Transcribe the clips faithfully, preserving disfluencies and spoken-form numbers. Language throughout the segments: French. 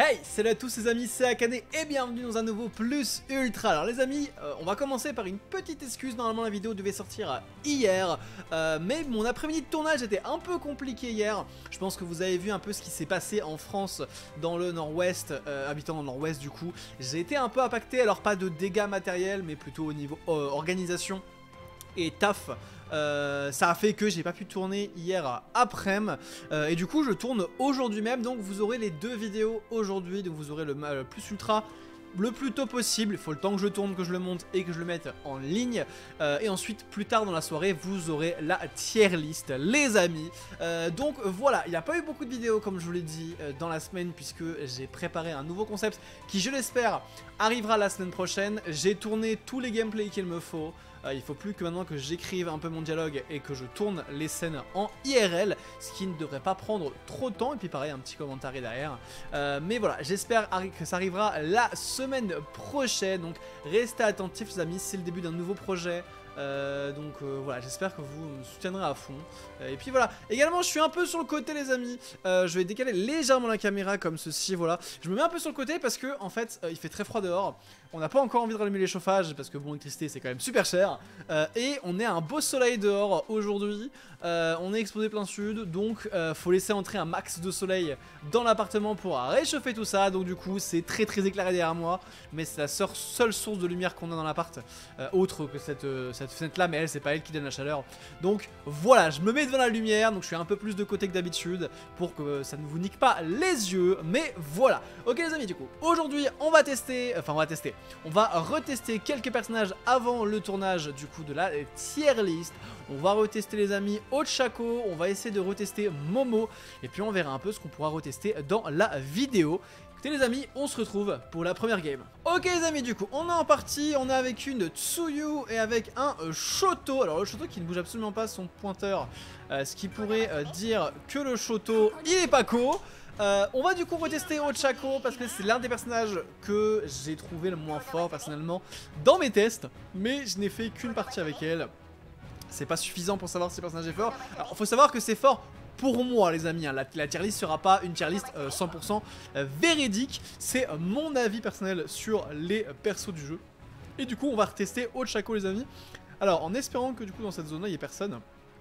Hey, salut à tous les amis, c'est Akane et bienvenue dans un nouveau Plus Ultra. Alors les amis, euh, on va commencer par une petite excuse. Normalement la vidéo devait sortir hier, euh, mais mon après-midi de tournage était un peu compliqué hier. Je pense que vous avez vu un peu ce qui s'est passé en France, dans le nord-ouest, euh, habitant dans le nord-ouest du coup. J'ai été un peu impacté, alors pas de dégâts matériels, mais plutôt au niveau euh, organisation et taf. Euh, ça a fait que j'ai pas pu tourner hier après-midi euh, et du coup je tourne aujourd'hui même, donc vous aurez les deux vidéos aujourd'hui, donc vous aurez le, le Plus Ultra le plus tôt possible. Il faut le temps que je tourne, que je le monte et que je le mette en ligne, euh, et ensuite plus tard dans la soirée vous aurez la tier list les amis. euh, donc voilà, il n'y a pas eu beaucoup de vidéos comme je vous l'ai dit euh, dans la semaine, puisque j'ai préparé un nouveau concept qui, je l'espère, arrivera la semaine prochaine. J'ai tourné tous les gameplays qu'il me faut. Euh, il faut plus que maintenant que j'écrive un peu mon dialogue et que je tourne les scènes en I R L, ce qui ne devrait pas prendre trop de temps. Et puis pareil, un petit commentaire derrière. Euh, mais voilà, j'espère que ça arrivera la semaine prochaine. Donc restez attentifs les amis, c'est le début d'un nouveau projet. Euh, donc euh, voilà, j'espère que vous me soutiendrez à fond. Euh, et puis voilà, également je suis un peu sur le côté les amis. euh, Je vais décaler légèrement la caméra comme ceci, voilà. Je me mets un peu sur le côté parce que en fait euh, il fait très froid dehors. On n'a pas encore envie de rallumer les chauffages parce que bon, l'électricité c'est quand même super cher. euh, Et on est à un beau soleil dehors aujourd'hui. euh, On est exposé plein sud, donc euh, faut laisser entrer un max de soleil dans l'appartement pour réchauffer tout ça. Donc du coup c'est très très éclairé derrière moi, mais c'est la seule source de lumière qu'on a dans l'appart, euh, autre que cette, euh, cette fenêtre là, mais elle c'est pas elle qui donne la chaleur. Donc voilà, je me mets devant la lumière, donc je suis un peu plus de côté que d'habitude pour que ça ne vous nique pas les yeux. Mais voilà, ok les amis, du coup aujourd'hui on va tester, enfin on va tester on va retester quelques personnages avant le tournage du coup de la tier list. On va retester les amis Ochako, on va essayer de retester Momo, et puis on verra un peu ce qu'on pourra retester dans la vidéo. Écoutez les amis, on se retrouve pour la première game. Ok les amis, du coup on est en partie, on est avec une Tsuyu et avec un euh, Shoto. Alors le Shoto qui ne bouge absolument pas son pointeur, euh, ce qui pourrait euh, dire que le Shoto il est pas co. Euh, on va du coup retester Ochako parce que c'est l'un des personnages que j'ai trouvé le moins fort personnellement dans mes tests, mais je n'ai fait qu'une partie avec elle. C'est pas suffisant pour savoir si le personnage est fort. Alors faut savoir que c'est fort pour moi les amis, hein. la, la tier list sera pas une tier list euh, cent pour cent véridique, c'est mon avis personnel sur les persos du jeu. Et du coup on va retester Ochako les amis. Alors en espérant que du coup dans cette zone là il n'y ait personne.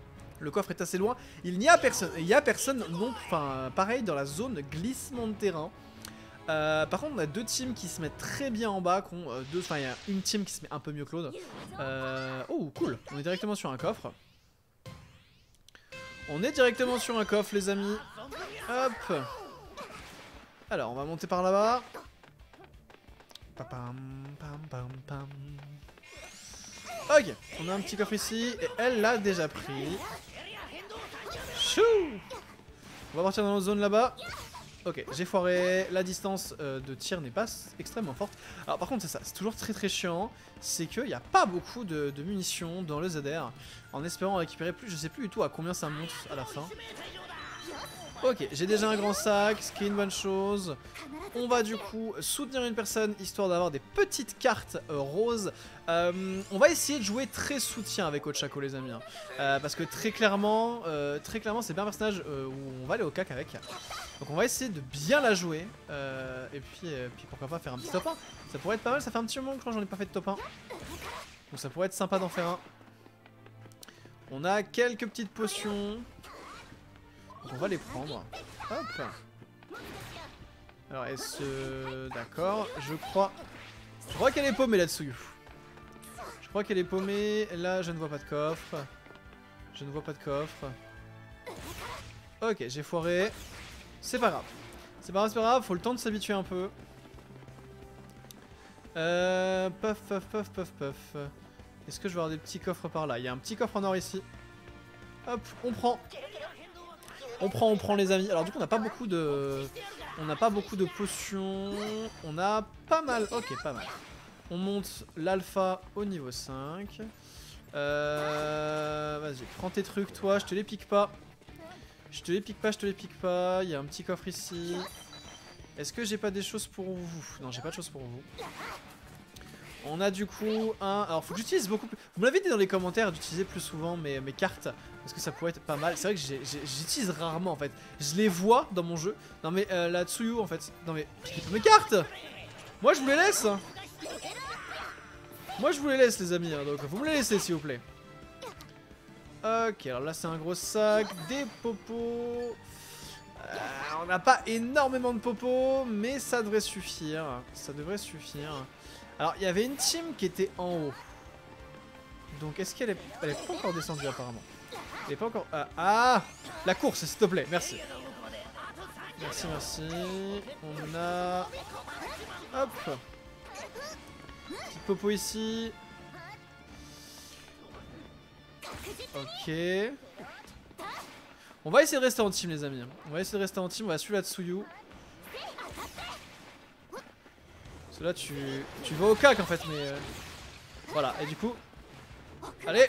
Le coffre est assez loin, il n'y a personne, il y a personne, non, enfin pareil dans la zone glissement de terrain. Euh, par contre on a deux teams qui se mettent très bien en bas, qu'on, euh, deux, enfin il y a une team qui se met un peu mieux que l'autre. Euh, oh cool, on est directement sur un coffre. On est directement sur un coffre les amis. Hop. Alors on va monter par là-bas. Ok, on a un petit coffre ici et elle l'a déjà pris. Chou. On va partir dans notre zone là-bas. Ok, j'ai foiré. La distance euh, de tir n'est pas extrêmement forte. Alors par contre c'est ça, c'est toujours très très chiant. C'est qu'il n'y a pas beaucoup de, de munitions dans le Z R. En espérant récupérer plus, je sais plus du tout à combien ça monte à la fin. Ok, j'ai déjà un grand sac, ce qui est une bonne chose. On va du coup soutenir une personne histoire d'avoir des petites cartes euh, roses. Euh, on va essayer de jouer très soutien avec Ochako les amis, hein. euh, parce que très clairement, euh, très clairement c'est bien un personnage euh, où on va aller au cac avec. Donc on va essayer de bien la jouer, euh, et puis, euh, puis pourquoi pas faire un petit top un. Ça pourrait être pas mal, ça fait un petit moment que j'en ai pas fait de top un. Donc ça pourrait être sympa d'en faire un. On a quelques petites potions. Donc on va les prendre. Hop. Alors est-ce... D'accord, je crois... Je crois qu'elle est paumée là-dessus. Je crois qu'elle est paumée. Là, je ne vois pas de coffre. Je ne vois pas de coffre. Ok, j'ai foiré. C'est pas grave. C'est pas grave, c'est pas grave. Faut le temps de s'habituer un peu. Euh... Puff, puff, puff, puff, puff. Est-ce que je vais avoir des petits coffres par là? Il y a un petit coffre en or ici. Hop, on prend. On prend, on prend les amis. Alors du coup on n'a pas beaucoup de... On n'a pas beaucoup de potions. On a pas mal. Ok, pas mal. On monte l'alpha au niveau cinq. Euh... Vas-y, prends tes trucs toi, je te les pique pas. Je te les pique pas, je te les pique pas. Il y a un petit coffre ici. Est-ce que j'ai pas des choses pour vous? Non, j'ai pas de choses pour vous. On a du coup un... Alors faut que j'utilise beaucoup plus... Vous me l'avez dit dans les commentaires d'utiliser plus souvent mes, mes cartes. Parce que ça pourrait être pas mal. C'est vrai que j'utilise rarement en fait. Je les vois dans mon jeu. Non mais euh, la Tsuyu en fait. Non mais... Mes cartes. Moi je vous les laisse. Moi je vous les laisse les amis. Hein, donc vous me les laissez s'il vous plaît. Ok, alors là c'est un gros sac. Des popos. Euh, on n'a pas énormément de popos. Mais ça devrait suffire. Ça devrait suffire. Alors, il y avait une team qui était en haut. Donc, est-ce qu'elle est... Elle est pas encore descendue, apparemment. Elle est pas encore... Ah, ah, la course, s'il te plaît, merci. Merci, merci. On a... Hop. Petite popo ici. Ok. On va essayer de rester en team, les amis. On va essayer de rester en team. On va suivre la Tsuyu. Là tu, tu vas au cac en fait mais euh, voilà et du coup allez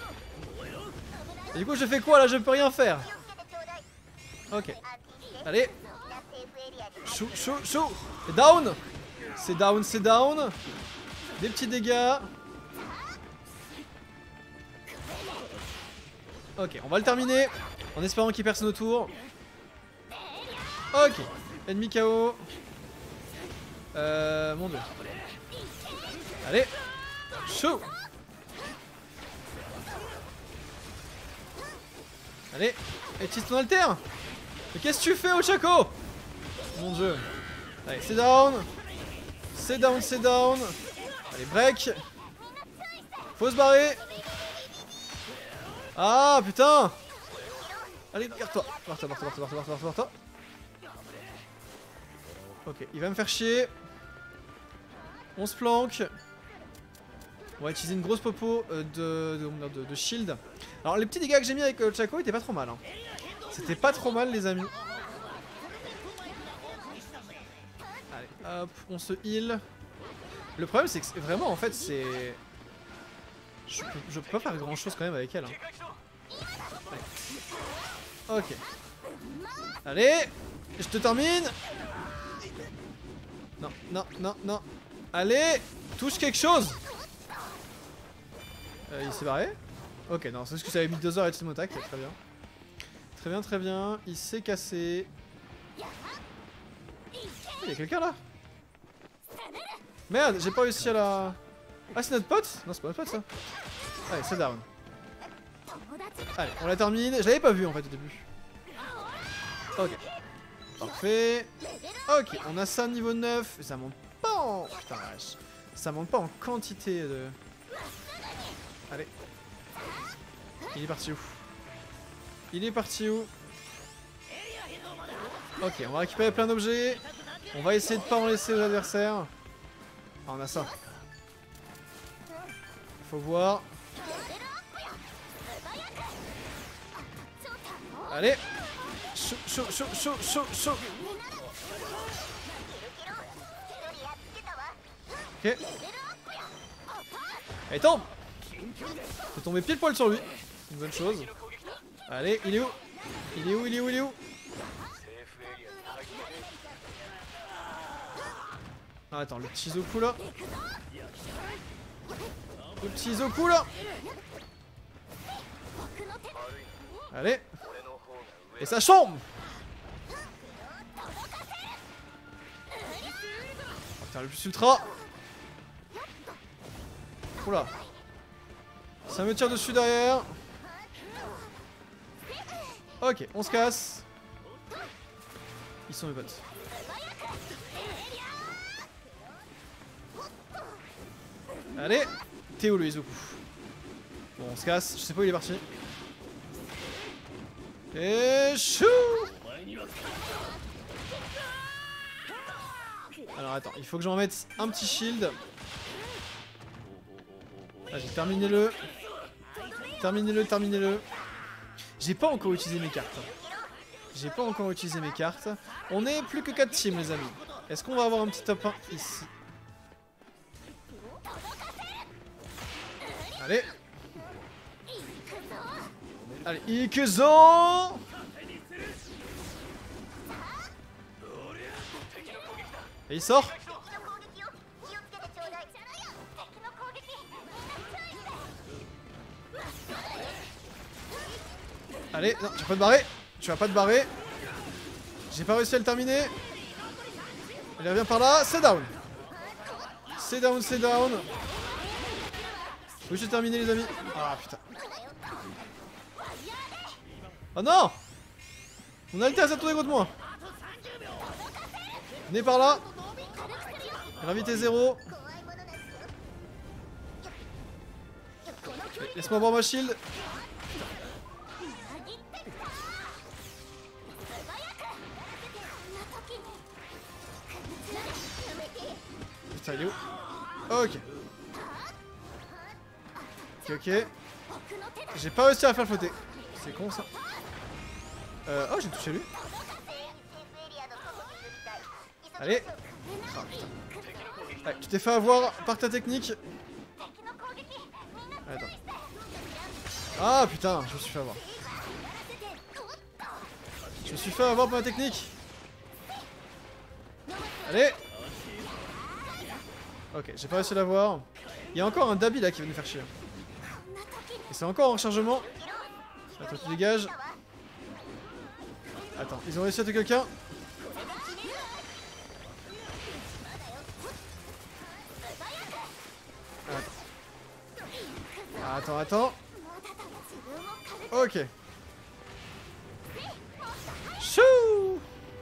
et du coup je fais quoi là, je peux rien faire. Ok allez chou chou chou et down. C'est down c'est down. Des petits dégâts. Ok on va le terminer en espérant qu'il y ait personne autour. Ok ennemi K O. Euh, mon dieu. Allez. Chaud. Allez. Et utilise ton alter. Mais qu'est-ce que tu fais Ochako? Mon dieu. Allez, c'est down. C'est down, c'est down. Allez, break. Faut se barrer. Ah, putain. Allez, garde-toi. Barre-toi, barre-toi, barre-toi, barre-toi, barre-toi. Ok, il va me faire chier. On se planque. On va utiliser une grosse popo euh, de, de, de, de shield. Alors les petits dégâts que j'ai mis avec euh, Chaco étaient pas trop mal. Hein. C'était pas trop mal les amis. Allez, hop, on se heal. Le problème c'est que vraiment en fait c'est... Je, je peux pas faire grand chose quand même avec elle. Hein. Ok. Allez, je te termine. Non, non, non, non. Allez, touche quelque chose. Euh, il s'est barré. Ok, non, c'est parce que ça avait mis deux heures à utiliser mon attaque. Très bien. Très bien, très bien. Il s'est cassé. Il y a quelqu'un là. Merde, j'ai pas réussi à la... Ah, c'est notre pote? Non, c'est pas notre pote ça. Allez, c'est down. Allez, on la termine. Je l'avais pas vu en fait au début. Ok. Parfait. Ok, on a ça niveau neuf. Ça monte pas en... Putain, vache. Ça monte pas en quantité de... Allez. Il est parti où? Il est parti où? Ok, on va récupérer plein d'objets. On va essayer de pas en laisser aux adversaires. Ah, on a ça. Faut voir. Allez. Chaud, chaud, chaud, chaud, chaud, chaud. Ok. Allez, tombe. Faut tomber pile poil sur lui. Une bonne chose. Allez, il est où? Il est où? Il est où? Il est où? Ah, attends, le petit Zoku là. Le petit Zoku là. Allez. Et ça chambre. Oh, putain, le plus ultra. Oula. Ça me tire dessus derrière. Ok, on se casse. Ils sont mes potes. Allez. T'es où le Izuku? Bon, on se casse. Je sais pas où il est parti. Et chou. Alors attends, il faut que j'en mette un petit shield. Vas-y, terminez-le. Terminez-le, terminez-le. J'ai pas encore utilisé mes cartes. J'ai pas encore utilisé mes cartes. On est plus que quatre teams les amis. Est-ce qu'on va avoir un petit top un ici? Allez. Allez, Ikuzo. Et il sort. Allez, non, tu vas pas te barrer. Tu vas pas te barrer. J'ai pas réussi à le terminer. Il revient par là. C'est down. C'est down, c'est down. Oui, j'ai terminé, les amis. Ah, putain. Oh non! Mon Altesse a tourné contre moi. Venez par là. Gravité zéro. Laisse-moi voir ma shield. Putain, il est où? Ok. Ok, ok. J'ai pas réussi à faire flotter. C'est con ça. Euh, oh, j'ai touché lui. Allez. Oh, putain. Allez, tu t'es fait avoir par ta technique. Attends. Ah putain, je me suis fait avoir. Je me suis fait avoir par ma technique. Allez. Ok, j'ai pas réussi à l'avoir. Il y a encore un Dabi là qui va nous faire chier. Et c'est encore en rechargement. Attends, tu dégages. Attends, ils ont réussi à tuer quelqu'un. Attends, attends. Ok. Chou.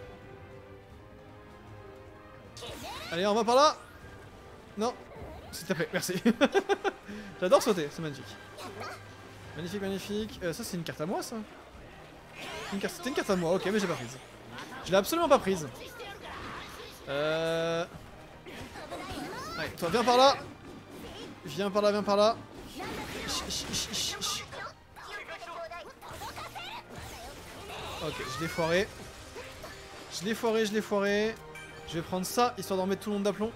Allez, on va par là. Non. S'il te plaît, merci. J'adore sauter, c'est magnifique. Magnifique, magnifique. Euh, ça, c'est une carte à moi, ça. Une carte... C'était une carte à moi, ok, mais j'ai pas prise. Je l'ai absolument pas prise. Euh... Allez, toi, viens par là. Viens par là, viens par là. Ok, je l'ai foiré. Je l'ai foiré, je l'ai foiré. Je vais prendre ça, histoire d'en mettre tout le monde d'aplomb.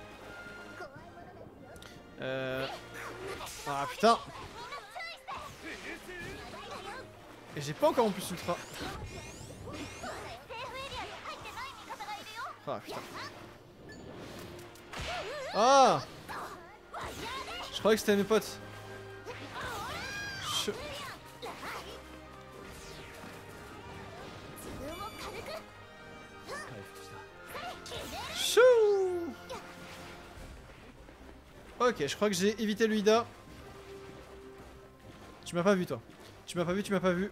Euh... Ah putain. Et j'ai pas encore en plus ultra. Ah putain. Ah. Je croyais que c'était mes potes. Je... Chou. Ok, je crois que j'ai évité le Ida. Tu m'as pas vu toi. Tu m'as pas vu, tu m'as pas vu.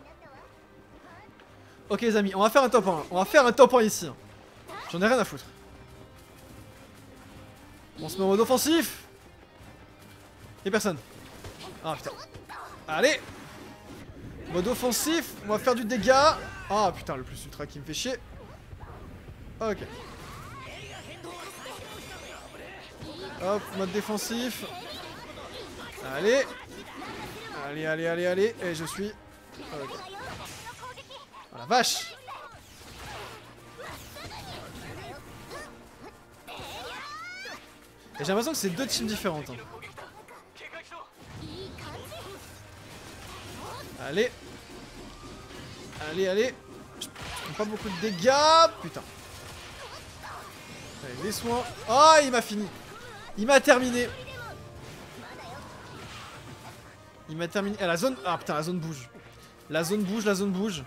Ok les amis, on va faire un top un. On va faire un top un ici. J'en ai rien à foutre. On se met en mode offensif. Y'a personne. Ah putain. Allez. Mode offensif, on va faire du dégât. Ah putain, le plus ultra qui me fait chier. Ok. Hop, mode défensif. Allez. Allez, allez, allez, allez. Et je suis... Ok. Oh la vache. Et j'ai l'impression que c'est deux teams différentes. Hein. Allez. Allez, allez. Je prends pas beaucoup de dégâts. Putain. Allez, les soins. Oh, il m'a fini. Il m'a terminé. Il m'a terminé. Ah, la zone. Ah putain, la zone bouge. La zone bouge, la zone bouge.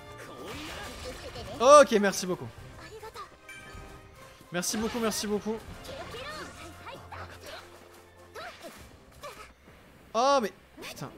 Ok, merci beaucoup. Merci beaucoup, merci beaucoup. Oh, mais. Putain.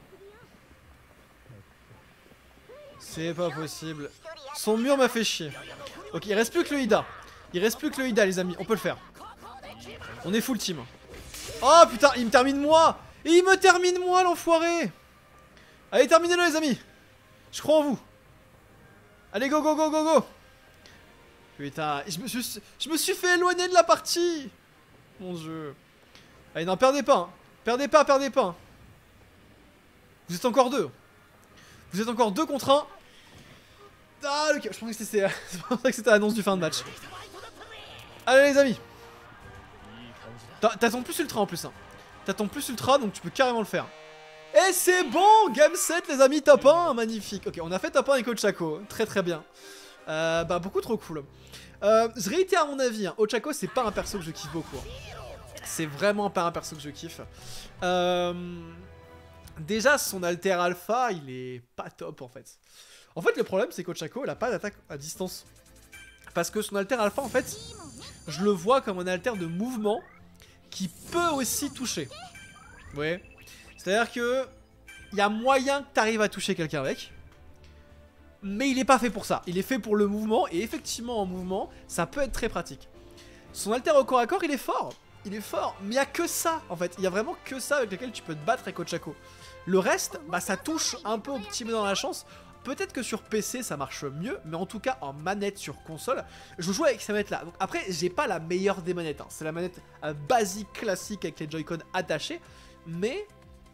C'est pas possible. Son mur m'a fait chier. Ok, il reste plus que le Ida. Il reste plus que le Ida, les amis. On peut le faire. On est full team. Oh putain, il me termine moi. Et il me termine moi, l'enfoiré. Allez, terminez-le, les amis. Je crois en vous. Allez, go, go, go, go, go. Putain, je me suis, je me suis fait éloigner de la partie. Mon dieu. Allez, non, perdez pas. Hein. Perdez pas, perdez pas. Hein. Vous êtes encore deux. Vous êtes encore deux contre un. Ah, le... Je pensais que c'était l'annonce du fin de match. Allez, les amis. T'as ton plus ultra en plus. Hein. T'as ton plus ultra, donc tu peux carrément le faire. Et c'est bon, game sept les amis, top un, magnifique. Ok, on a fait top un avec Ochako, très très bien. Euh, bah beaucoup trop cool. Euh, je réitère à mon avis, hein, Ochako c'est pas un perso que je kiffe beaucoup. Hein. C'est vraiment pas un perso que je kiffe. Euh, Déjà, son alter alpha, il est pas top en fait. En fait, le problème, c'est qu'Ochako, elle a pas d'attaque à distance. Parce que son alter alpha, en fait, je le vois comme un alter de mouvement qui peut aussi toucher. Vous voyez? C'est-à-dire que il y a moyen que tu arrives à toucher quelqu'un avec. Mais il n'est pas fait pour ça. Il est fait pour le mouvement. Et effectivement, en mouvement, ça peut être très pratique. Son alter au corps à corps, il est fort. Il est fort. Mais il n'y a que ça, en fait. Il n'y a vraiment que ça avec lequel tu peux te battre avec Ochako. Le reste, bah, ça touche un peu au petit peu dans la chance. Peut-être que sur P C ça marche mieux, mais en tout cas en manette sur console, je joue avec cette manette là. Donc après, j'ai pas la meilleure des manettes, hein. C'est la manette euh, basique classique avec les Joy-Con attachés, mais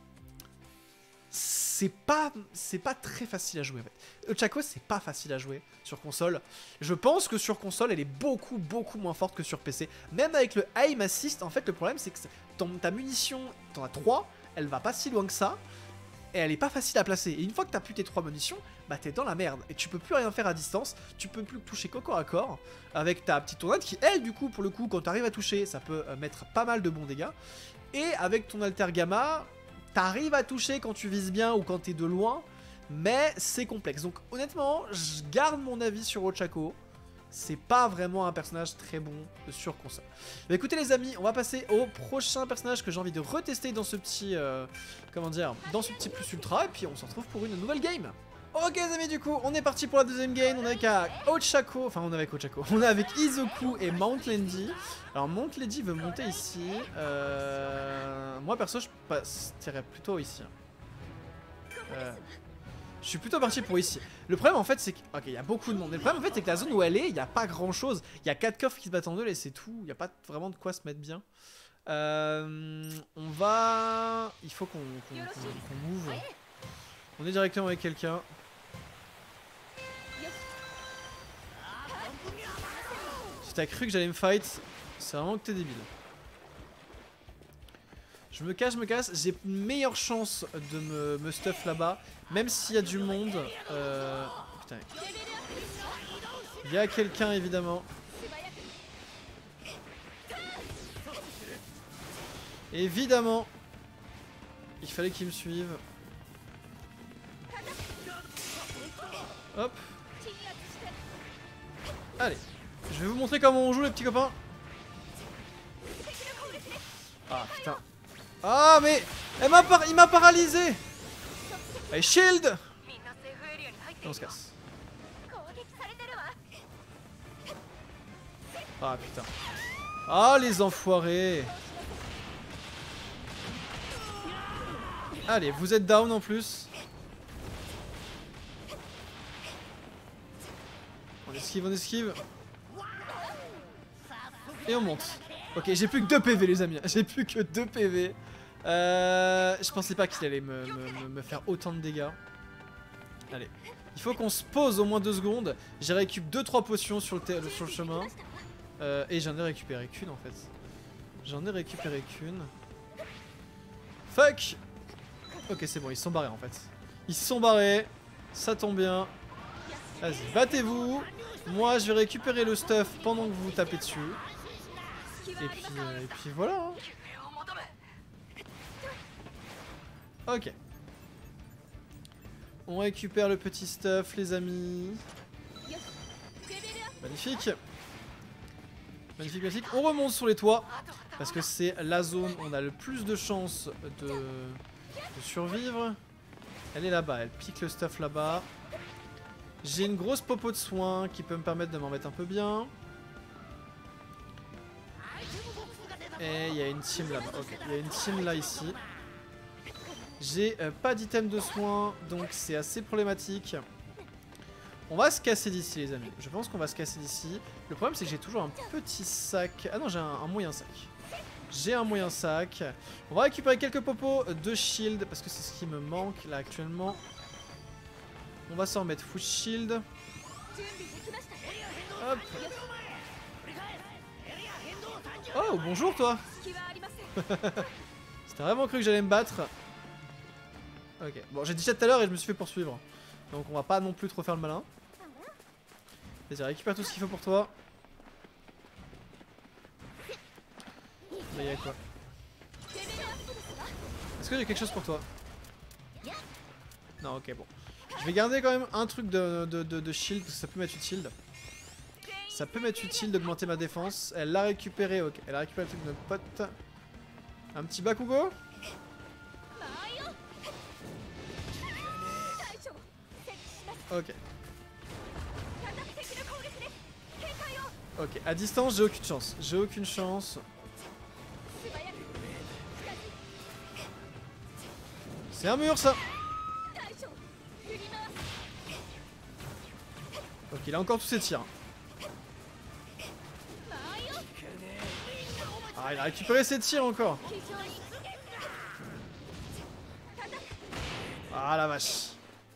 c'est pas c'est pas très facile à jouer en fait. Ochako, c'est pas facile à jouer sur console. Je pense que sur console, elle est beaucoup beaucoup moins forte que sur P C. Même avec le aim assist, en fait, le problème c'est que ton, ta munition, t'en as trois, elle va pas si loin que ça. Et elle est pas facile à placer. Et une fois que t'as plus tes trois munitions, bah t'es dans la merde. Et tu peux plus rien faire à distance. Tu peux plus toucher qu'au corps à corps. Avec ta petite tournade qui, elle, du coup, pour le coup, quand t'arrives à toucher, ça peut euh, mettre pas mal de bons dégâts. Et avec ton alter gamma, t'arrives à toucher quand tu vises bien ou quand t'es de loin. Mais c'est complexe. Donc honnêtement, je garde mon avis sur Ochako. C'est pas vraiment un personnage très bon sur console. Mais écoutez les amis, on va passer au prochain personnage que j'ai envie de retester dans ce petit... Euh, comment dire, dans ce petit plus ultra. Et puis on se retrouve pour une nouvelle game. Ok les amis, du coup, on est parti pour la deuxième game. On est avec Ochako, enfin on est avec Ochako. On est avec Izoku et Mount Lady. Alors Mount Lady veut monter ici. Euh, moi perso, je passerais plutôt ici. Euh... Je suis plutôt parti pour ici. Le problème en fait c'est que... Ok, il y a beaucoup de monde. Mais le problème en fait c'est que la zone où elle est, il n'y a pas grand chose. Il y a quatre coffres qui se battent en deux et c'est tout. Il n'y a pas vraiment de quoi se mettre bien. Euh, on va... Il faut qu'on qu'on qu'on qu'on move. On est directement avec quelqu'un. Si t'as cru que j'allais me fight, c'est vraiment que t'es débile. Je me cache, je me casse. J'ai une meilleure chance de me, me stuff là-bas. Même s'il y a du monde. Euh... Putain. Il y a quelqu'un évidemment. Évidemment. Il fallait qu'il me suive. Hop. Allez. Je vais vous montrer comment on joue les petits copains. Ah putain. Ah mais elle m'a par... il m'a paralysé. Allez, shield. On se casse. Ah putain. Ah les enfoirés. Allez, vous êtes down en plus. On esquive, on esquive. Et on monte. Ok, j'ai plus que deux P V les amis. J'ai plus que deux P V. Euh, je pensais pas qu'il allait me, me, me faire autant de dégâts. Allez. Il faut qu'on se pose au moins deux secondes. J'ai récupéré deux trois potions sur le, sur le chemin. Euh, et j'en ai récupéré qu'une en fait. J'en ai récupéré qu'une. Fuck. Ok, c'est bon, ils se sont barrés en fait. Ils se sont barrés. Ça tombe bien. Vas-y, battez-vous. Moi, je vais récupérer le stuff pendant que vous vous tapez dessus. Et puis, euh, et puis voilà. Hein. Ok. On récupère le petit stuff, les amis. Magnifique. Magnifique, magnifique. On remonte sur les toits. Parce que c'est la zone où on a le plus de chances de, de survivre. Elle est là-bas. Elle pique le stuff là-bas. J'ai une grosse popo de soins qui peut me permettre de m'en mettre un peu bien. Et il y a une team là-bas. Ok, il y a une team là, ici. J'ai euh, pas d'item de soins, donc c'est assez problématique. On va se casser d'ici, les amis. Je pense qu'on va se casser d'ici. Le problème, c'est que j'ai toujours un petit sac. Ah non, j'ai un, un moyen sac. J'ai un moyen sac. On va récupérer quelques popos de shield, parce que c'est ce qui me manque là actuellement. On va s'en remettre full shield. Hop. Oh, bonjour toi. C'était vraiment cru que j'allais me battre. Ok, bon j'ai dit ça tout à l'heure et je me suis fait poursuivre. Donc on va pas non plus trop faire le malin. Vas-y, récupère tout ce qu'il faut pour toi. Là y'a quoi? Est-ce que j'ai quelque chose pour toi? Non, ok, bon. Je vais garder quand même un truc de, de, de, de shield, parce que ça peut m'être utile. Ça peut m'être utile d'augmenter ma défense. Elle l'a récupéré, ok. Elle a récupéré le truc de notre pote. Un petit Bakugo. Ok. Ok, à distance, j'ai aucune chance. J'ai aucune chance. C'est un mur, ça. Ok, il a encore tous ses tirs. Ah, il a récupéré ses tirs encore. Ah la vache.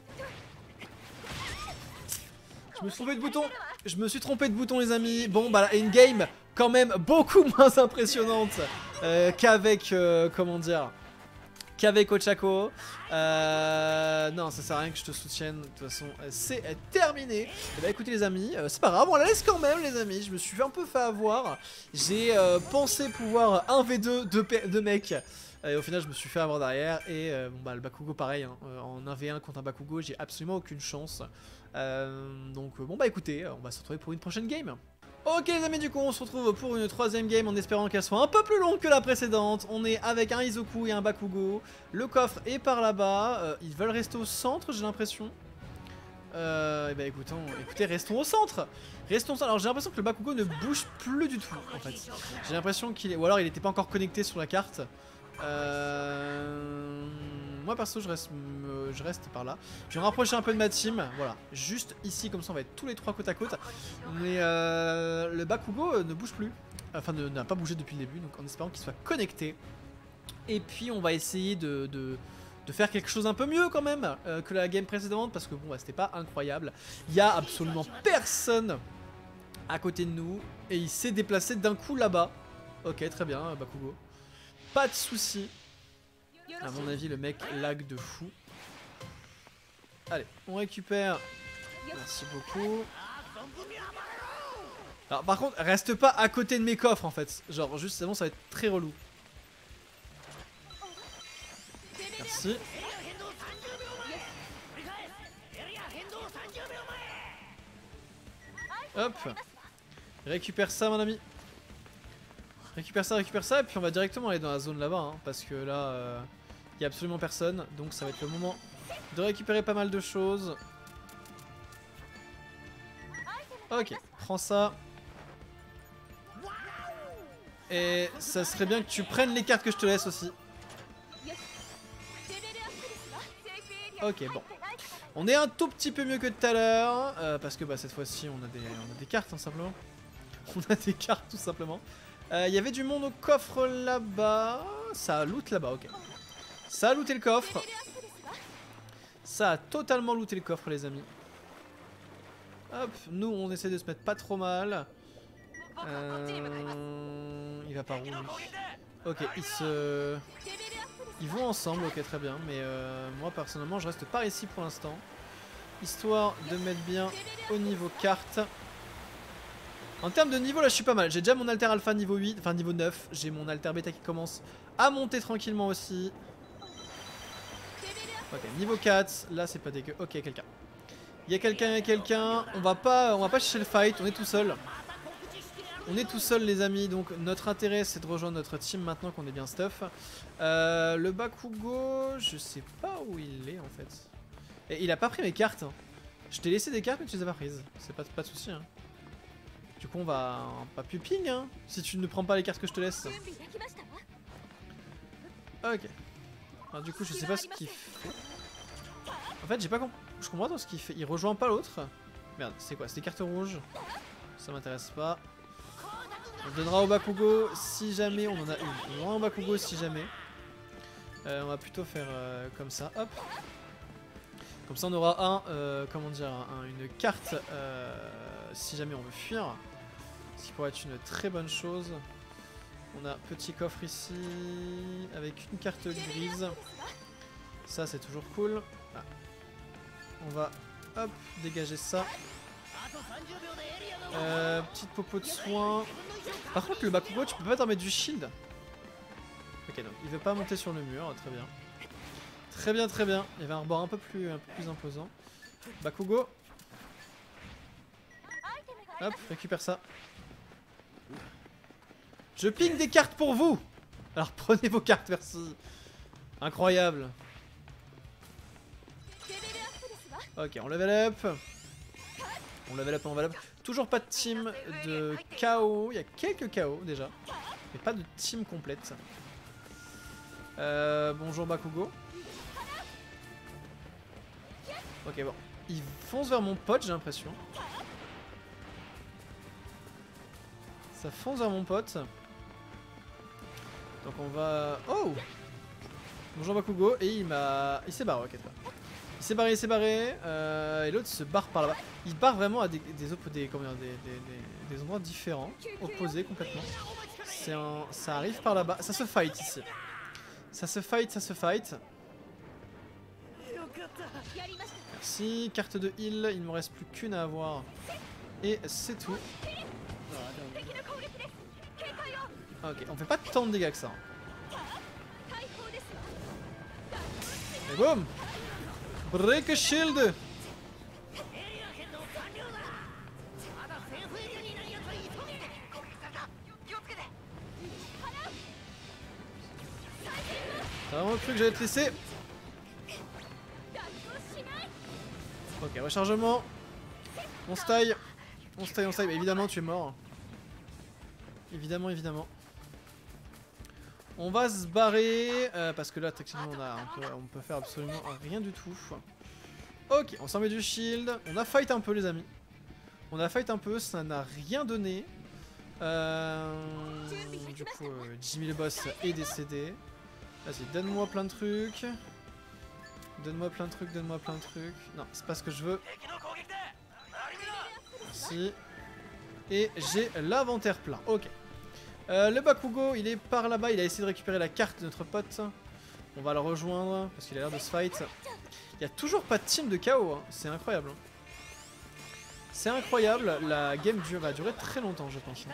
Je me suis trompé de bouton. Je me suis trompé de bouton, les amis. Bon, bah là, une game quand même beaucoup moins impressionnante euh, qu'avec, euh, comment dire, qu'avec Ochako. Euh, non, ça sert à rien que je te soutienne. De toute façon, c'est terminé. Et bah écoutez, les amis, euh, c'est pas grave, on la laisse quand même, les amis. Je me suis un peu fait avoir. J'ai euh, pensé pouvoir un v deux de, de mecs. Et au final, je me suis fait avoir derrière. Et euh, bon, bah, le Bakugo, pareil. Hein, en un v un contre un Bakugo, j'ai absolument aucune chance. Euh, donc, bon, bah écoutez, on va se retrouver pour une prochaine game. Ok les amis, du coup on se retrouve pour une troisième game en espérant qu'elle soit un peu plus longue que la précédente. On est avec un Izoku et un Bakugo. Le coffre est par là-bas. Euh, ils veulent rester au centre, j'ai l'impression. Euh, et bah écoutons, écoutez, restons au centre. Restons au centre. Alors j'ai l'impression que le Bakugo ne bouge plus du tout en fait. J'ai l'impression qu'il est... Ou alors il n'était pas encore connecté sur la carte. Euh... Moi perso je reste, je reste par là. Je vais me rapprocher un peu de ma team. Voilà, juste ici comme ça on va être tous les trois côte à côte. Mais euh, le Bakugo ne bouge plus. Enfin n'a pas bougé depuis le début. Donc en espérant qu'il soit connecté. Et puis on va essayer de, de, de faire quelque chose un peu mieux quand même euh, que la game précédente. Parce que bon bah, c'était pas incroyable. Il y a absolument personne à côté de nous. Et il s'est déplacé d'un coup là-bas. Ok, très bien Bakugo. Pas de soucis. À mon avis, le mec lag de fou. Allez, on récupère. Merci beaucoup. Alors, par contre, reste pas à côté de mes coffres en fait. Genre, juste, c'est bon, ça va être très relou. Merci. Hop. Récupère ça, mon ami. Récupère ça, récupère ça, et puis on va directement aller dans la zone là-bas, hein, parce que là, il euh, n'y a absolument personne, donc ça va être le moment de récupérer pas mal de choses. Ok, prends ça. Et ça serait bien que tu prennes les cartes que je te laisse aussi. Ok, bon. On est un tout petit peu mieux que tout à l'heure, euh, parce que bah, cette fois-ci, on, a des, on a des cartes, hein, simplement. On a des cartes, tout simplement. Il euh, y avait du monde au coffre là-bas. Ça a loot là-bas, ok. Ça a looté le coffre. Ça a totalement looté le coffre, les amis. Hop, nous on essaie de se mettre pas trop mal. Euh... Il va par où lui? Ok, ils se... Ils vont ensemble, ok très bien. Mais euh, moi personnellement je reste par ici pour l'instant. Histoire de mettre bien au niveau carte. En termes de niveau là je suis pas mal, j'ai déjà mon alter alpha niveau huit, enfin niveau neuf, j'ai mon alter bêta qui commence à monter tranquillement aussi. Ok, niveau quatre, là c'est pas dégueu, ok quelqu'un. Il y a quelqu'un, il y a quelqu'un, on va pas on va pas chercher le fight, on est tout seul. On est tout seul les amis, donc notre intérêt c'est de rejoindre notre team maintenant qu'on est bien stuff. Euh, le Bakugo, je sais pas où il est en fait. Et il a pas pris mes cartes, hein. Je t'ai laissé des cartes mais tu les as pas prises, c'est pas, pas de soucis hein. Du coup on va pas puping hein, si tu ne prends pas les cartes que je te laisse. Ok. Alors du coup je sais pas ce qu'il fait. En fait j'ai pas compris. Je comprends pas ce qu'il fait. Il rejoint pas l'autre. Merde, c'est quoi? C'est des cartes rouges. Ça m'intéresse pas. On donnera au Bakugo si jamais on en a une. On donnera au Bakugo si jamais. Euh, on va plutôt faire euh, comme ça. Hop. Comme ça on aura un, euh, comment dire, un, une carte euh, si jamais on veut fuir. Ce qui pourrait être une très bonne chose. On a petit coffre ici avec une carte grise. Ça c'est toujours cool. Ah. On va hop dégager ça. Euh, petite popo de soin. Par contre le Bakugo tu peux pas t'en mettre du shield. Ok donc il veut pas monter sur le mur, très bien. Très bien, très bien. Il y avait un rebord un peu plus, un peu plus imposant. Bakugo. Hop, récupère ça. Je ping des cartes pour vous. Alors prenez vos cartes, merci. Incroyable. Ok, on level up. On level up, on level up. Toujours pas de team de K O. Il y a quelques K O déjà. Mais pas de team complète. Euh, bonjour Bakugo. Ok, bon. Il fonce vers mon pote, j'ai l'impression. Ça fonce vers mon pote. Donc on va... Oh! Bonjour Bakugo. Et il m'a... Il s'est barré, ok. Il s'est barré, il s'est barré. Euh, et l'autre se barre par là-bas. Il barre vraiment à des, des, des, comment dire, des, des, des, des endroits différents. Opposés complètement. C'est un... Ça arrive par là-bas. Ça se fight ici. Ça se fight, ça se fight. Merci. Carte de heal. Il ne me reste plus qu'une à avoir. Et c'est tout. Ok, on fait pas tant de dégâts que ça. Et boum! Break shield! T'as vraiment cru que j'allais te laisser? Ok, rechargement. On se taille. On se taille, on se taille. Bah, évidemment, tu es mort. Évidemment, évidemment. On va se barrer. Euh, parce que là, techniquement, on, a, on, peut, on peut faire absolument rien du tout. Ok, on s'en met du shield. On a fight un peu, les amis. On a fight un peu. Ça n'a rien donné. Euh, du coup, euh, Jimmy le boss est décédé. Vas-y, donne-moi plein de trucs. Donne-moi plein de trucs, donne-moi plein de trucs. Non, c'est pas ce que je veux. Merci. Et j'ai l'inventaire plein. Ok. Euh, le Bakugo, il est par là-bas. Il a essayé de récupérer la carte de notre pote. On va le rejoindre parce qu'il a l'air de se fight. Il n'y a toujours pas de team de K O. Hein. C'est incroyable. C'est incroyable. La game dure, va durer très longtemps, je pense.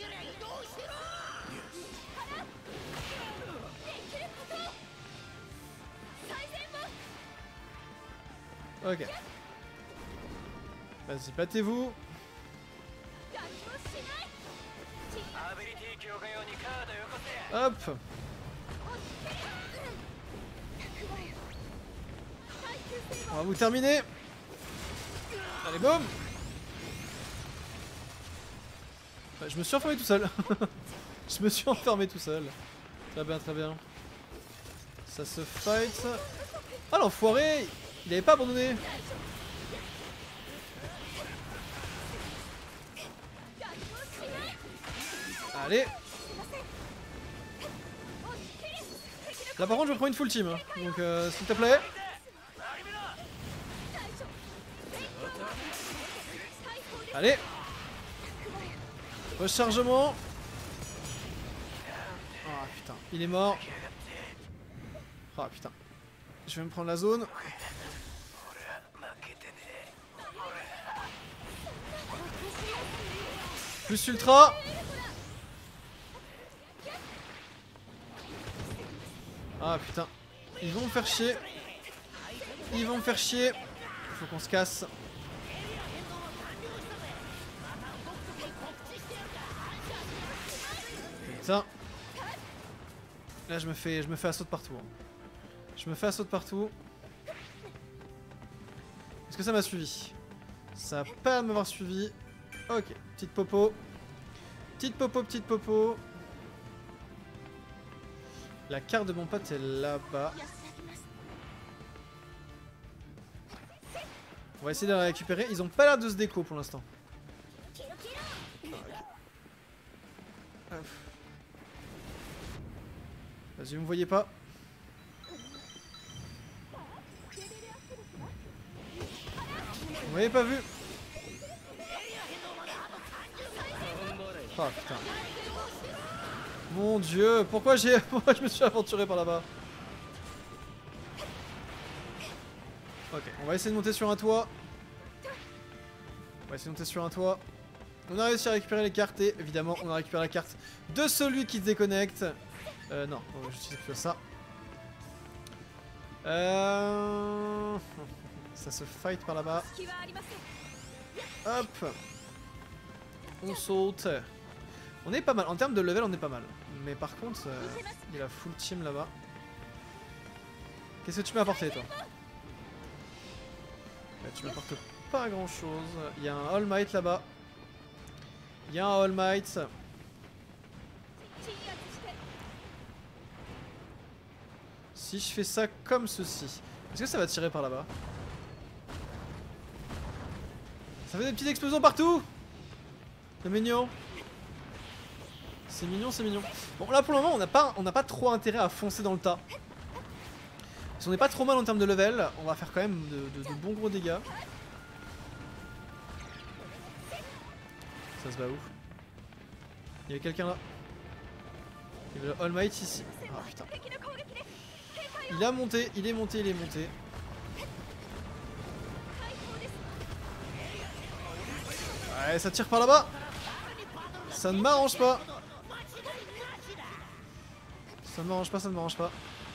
Ok. Vas-y, battez-vous. Hop. On va vous terminer. Allez, boum. Ouais, je me suis enfermé tout seul. Je me suis enfermé tout seul. Très bien, très bien. Ça se fight. Ah, l'enfoiré. Il avait pas abandonné. Allez. Là par contre je prends une full team. Hein. Donc euh, s'il te plaît. Allez. Rechargement. Ah putain, il est mort. Ah putain. Je vais me prendre la zone. Plus ultra. Ah putain. Ils vont me faire chier. Ils vont me faire chier. Faut qu'on se casse. Putain. Là je me fais je me fais assaut de partout. Hein. Je me fais assaut de partout. Est-ce que ça m'a suivi? Ça a pas à m'avoir suivi. Ok, petite popo. Petite popo, petite popo. La carte de mon pote est là-bas. On va essayer de la récupérer. Ils ont pas l'air de se déco pour l'instant. Vas-y, vous me voyez pas. Vous m'avez pas vu. Oh putain. Mon dieu, pourquoi j'ai pourquoi je me suis aventuré par là-bas? Ok, on va essayer de monter sur un toit. On va essayer de monter sur un toit. On a réussi à récupérer les cartes et évidemment on a récupéré la carte de celui qui se déconnecte. Euh non, j'utilise plutôt ça. Euh... Ça se fight par là-bas. Hop. On saute. On est pas mal. En termes de level, on est pas mal. Mais par contre, euh, il y a la full team là-bas. Qu'est-ce que tu m'as apporté, toi? Bah, tu m'apportes pas grand-chose. Il y a un All Might là-bas. Il y a un All Might. Si je fais ça comme ceci, est-ce que ça va tirer par là-bas? Ça fait des petites explosions partout. C'est mignon. C'est mignon, c'est mignon. Bon, là pour le moment, on n'a pas, on n'a pas trop intérêt à foncer dans le tas. Si on n'est pas trop mal en termes de level, on va faire quand même de, de, de bons gros dégâts. Ça se bat où? Il y avait quelqu'un là. Il y avait le All Might ici. Ah putain. Il a monté, il est monté, il est monté. Ouais, ça tire par là-bas. Ça ne m'arrange pas. Ça ne m'arrange pas, ça ne m'arrange pas.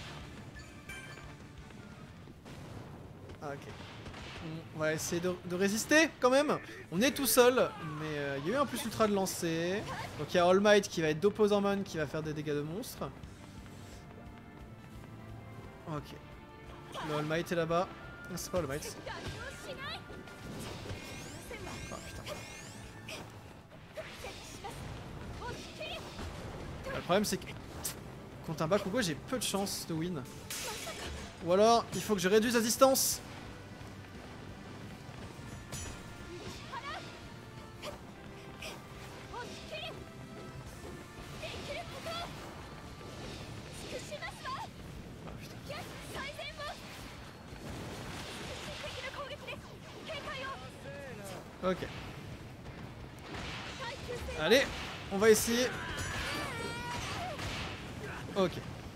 Ah, ok. On va essayer de, de résister quand même. On est tout seul, mais il euh, y a eu un plus ultra de lancer. Donc il y a All Might qui va être d'Opposerman qui va faire des dégâts de monstre. Ok. Le All Might est là-bas. Non, c'est pas All Might. Oh putain. Le problème c'est que contre un Bakugo j'ai peu de chance de win. Ou alors il faut que je réduise la distance. Ok. Allez, on va essayer. Ok.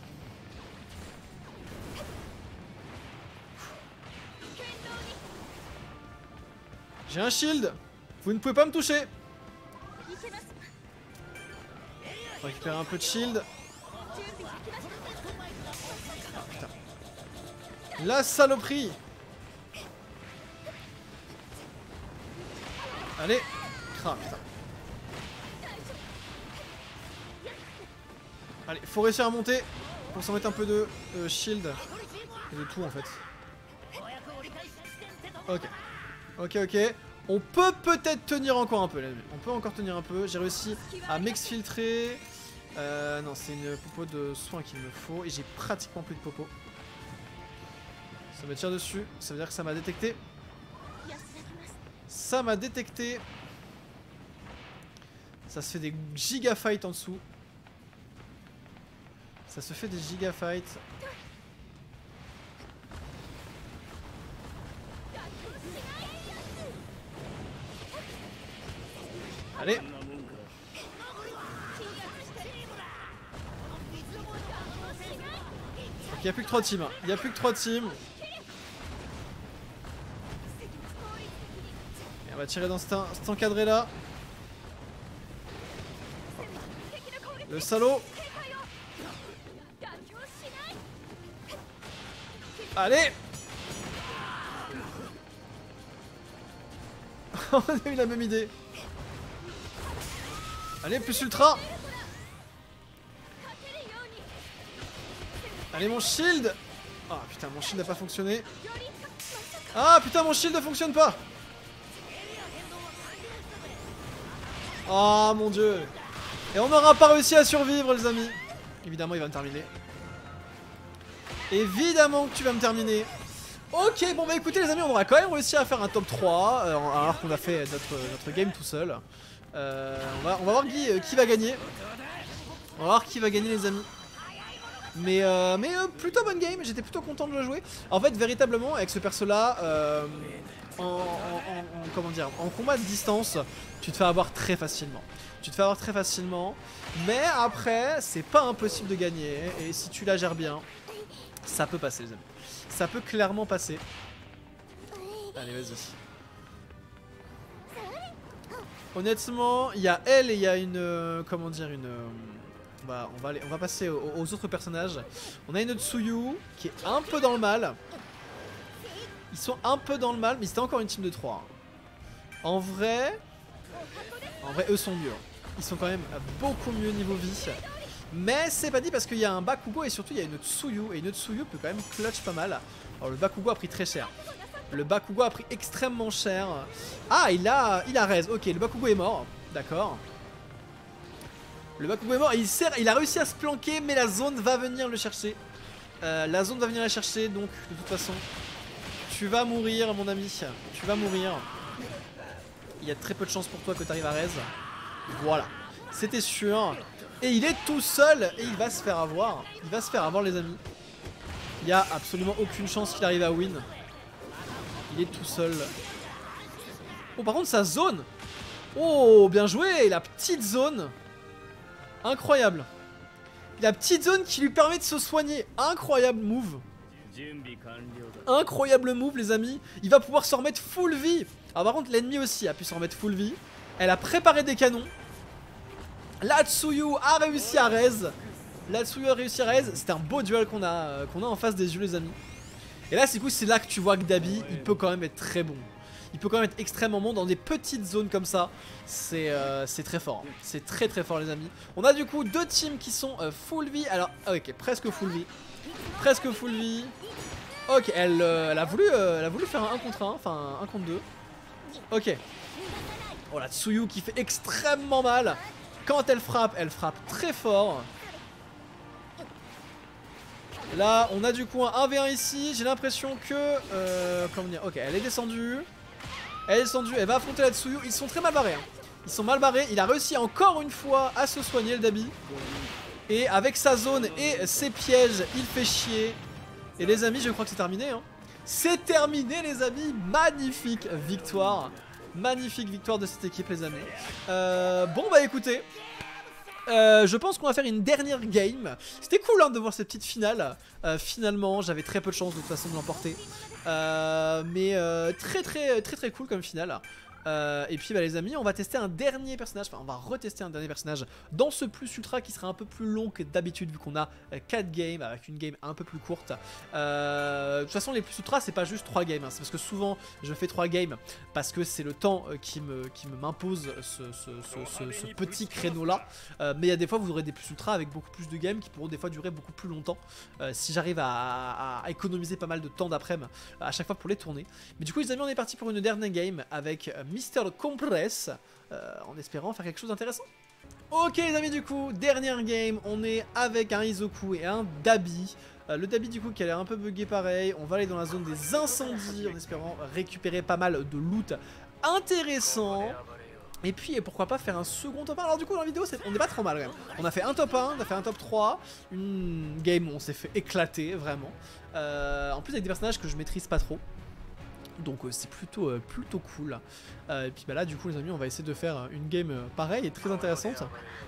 J'ai un shield. Vous ne pouvez pas me toucher. On récupère un peu de shield. Ah, putain. La saloperie. Allez. Ah, putain. Allez, faut réussir à monter pour s'en mettre un peu de euh, shield et de tout en fait. Ok. Ok, ok. On peut peut-être tenir encore un peu, les amis. On peut encore tenir un peu. J'ai réussi à m'exfiltrer. Euh, non, c'est une popo de soin qu'il me faut. Et j'ai pratiquement plus de popo. Ça me tire dessus. Ça veut dire que ça m'a détecté. Ça m'a détecté. Ça se fait des giga fights en dessous. Ça se fait des giga fights. Allez. Donc il n'y a plus que trois teams. Il n'y a plus que trois teams. Et on va tirer dans cet, cet encadré là. Le salaud. Allez. On a eu la même idée. Allez, plus ultra. Allez, mon shield. Ah putain, mon shield n'a pas fonctionné. Ah putain, mon shield ne fonctionne pas. Oh mon dieu. Et on n'aura pas réussi à survivre, les amis. Évidemment, il va me terminer. Évidemment que tu vas me terminer. Ok, bon bah écoutez les amis, on aura quand même réussi à faire un top trois euh, alors qu'on a fait notre, notre game tout seul. Euh, on, va, on va voir qui, euh, qui va gagner. On va voir qui va gagner les amis. Mais, euh, mais euh, plutôt bonne game, j'étais plutôt content de le jouer. En fait, véritablement, avec ce perso là, euh, en, en, en, en, comment dire, en combat de distance, tu te fais avoir très facilement. Tu te fais avoir très facilement. Mais après, c'est pas impossible de gagner. Et si tu la gères bien, ça peut passer les amis. Ça peut clairement passer. Allez, vas-y. Honnêtement, il y a elle et il y a une... Euh, comment dire, une... Euh, On va, on va, aller, on va passer aux, aux autres personnages. On a une Tsuyu qui est un peu dans le mal. Ils sont un peu dans le mal, mais c'était encore une team de trois. En vrai... En vrai, eux sont mieux. Ils sont quand même beaucoup mieux niveau vie. Mais c'est pas dit parce qu'il y a un Bakugo et surtout il y a une Tsuyu. Et une Tsuyu peut quand même clutch pas mal. Alors le Bakugo a pris très cher. Le Bakugo a pris extrêmement cher. Ah, il a, il a raise. Ok, le Bakugo est mort. D'accord. Le Bakugo est mort. Il, sert, il a réussi à se planquer, mais la zone va venir le chercher. Euh, la zone va venir la chercher, donc de toute façon, tu vas mourir, mon ami. Tu vas mourir. Il y a très peu de chances pour toi que tu arrives à raise. Voilà. C'était sûr. Et il est tout seul. Et il va se faire avoir. Il va se faire avoir, les amis. Il n'y a absolument aucune chance qu'il arrive à win. Il est tout seul. Oh, par contre, sa zone. Oh, bien joué. La petite zone. Incroyable. La petite zone qui lui permet de se soigner. Incroyable move. Incroyable move, les amis. Il va pouvoir s'en remettre full vie. Alors par contre, l'ennemi aussi a pu s'en remettre full vie. Elle a préparé des canons. La Tsuyu a réussi à raise. La Tsuyu a réussi à raise. C'était un beau duel qu'on a, euh, qu'on a en face des yeux, les amis. Et là, c'est cool, c'est là que tu vois que Dabi, il peut quand même être très bon. Il peut quand même être extrêmement bon dans des petites zones comme ça. C'est euh, très fort. C'est très très fort, les amis. On a du coup deux teams qui sont euh, full vie. Alors, ok, presque full vie. Presque full vie. Ok, elle, euh, elle, a, voulu, euh, elle a voulu faire un un contre un. Enfin, un contre deux. Ok. Oh, la Tsuyu qui fait extrêmement mal. Quand elle frappe, elle frappe très fort. Là, on a du coup un un v un ici. J'ai l'impression que... Euh, comment dire? Ok, elle est descendue. Elle est descendue, elle va affronter la Tsuyu. Ils sont très mal barrés. Hein. Ils sont mal barrés. Il a réussi encore une fois à se soigner, le Dabi. Et avec sa zone et ses pièges, il fait chier. Et les amis, je crois que c'est terminé. Hein. C'est terminé, les amis. Magnifique victoire. Magnifique victoire de cette équipe, les amis. Euh, bon, bah écoutez... Euh, je pense qu'on va faire une dernière game. C'était cool hein, de voir cette petite finale. euh, Finalement j'avais très peu de chance de toute façon de l'emporter, euh, mais euh, très très très très cool comme finale. euh, Et puis bah, les amis, on va tester un dernier personnage. Enfin on va retester un dernier personnage dans ce plus ultra qui sera un peu plus long que d'habitude, vu qu'on a quatre games avec une game un peu plus courte. euh, De toute façon les plus ultra c'est pas juste trois games hein, c'est parce que souvent je fais trois games parce que c'est le temps qui me qui me m'impose ce, ce, ce, ce, ce petit créneau là. euh, Mais il y a des fois vous aurez des plus ultra avec beaucoup plus de games qui pourront des fois durer beaucoup plus longtemps, euh, si j'arrive à, à, à économiser pas mal de temps d'après-midi à chaque fois pour les tourner. Mais du coup les amis, on est parti pour une dernière game avec Mister Compress, euh, en espérant faire quelque chose d'intéressant. Ok les amis, du coup dernière game, on est avec un Izoku et un Dabi. euh, Le Dabi du coup qui a l'air un peu bugué pareil. On va aller dans la zone des incendies en espérant récupérer pas mal de loot intéressant. Et puis et pourquoi pas faire un second top un. Alors du coup dans la vidéo on n'est pas trop mal quand même. On a fait un top un, on a fait un top trois. Une game où on s'est fait éclater vraiment, euh, en plus avec des personnages que je maîtrise pas trop. Donc euh, c'est plutôt, euh, plutôt cool. euh, Et puis bah là du coup les amis, on va essayer de faire une game euh, pareille et très intéressante.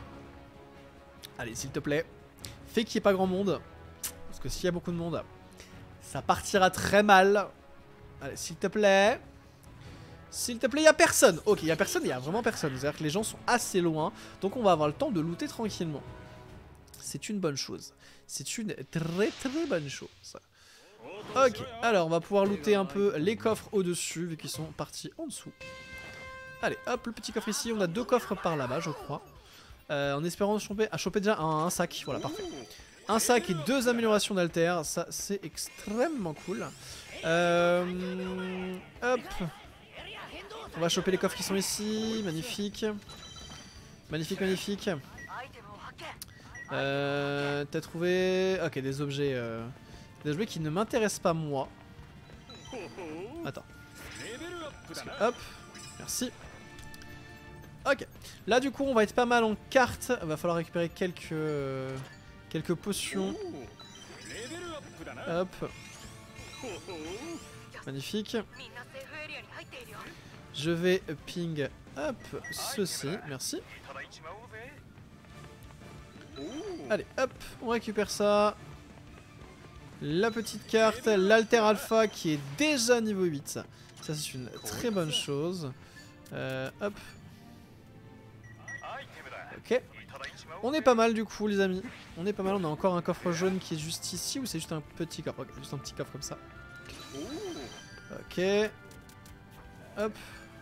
Allez s'il te plaît, fais qu'il n'y ait pas grand monde, parce que s'il y a beaucoup de monde ça partira très mal. Allez s'il te plaît. S'il te plaît, il n'y a personne. Ok, il n'y a personne, il n'y a vraiment personne. C'est-à-dire que les gens sont assez loin. Donc on va avoir le temps de looter tranquillement. C'est une bonne chose. C'est une très très bonne chose. Ok, alors on va pouvoir looter un peu les coffres au-dessus, vu qu'ils sont partis en dessous. Allez, hop, le petit coffre ici. On a deux coffres par là-bas, je crois. Euh, en espérant choper, à choper déjà un, un sac. Voilà, parfait. Un sac et deux améliorations d'alter. Ça, c'est extrêmement cool. Euh, hop. On va choper les coffres qui sont ici. Magnifique. Magnifique, magnifique. Euh, T'as trouvé... Ok, des objets... Euh... Des objets qui ne m'intéressent pas moi. Attends. Hop. Merci. Ok. Là du coup on va être pas mal en carte. Il va falloir récupérer quelques... Euh... Quelques potions. Hop. Magnifique. Je vais ping, hop, ceci, merci. Allez, hop, on récupère ça. La petite carte, l'Alter Alpha qui est déjà niveau huit. Ça, c'est une très bonne chose. Euh, hop. Ok. On est pas mal du coup les amis. On est pas mal, on a encore un coffre jaune qui est juste ici ou c'est juste un petit coffre? Ok, juste un petit coffre comme ça. Ok. Hop.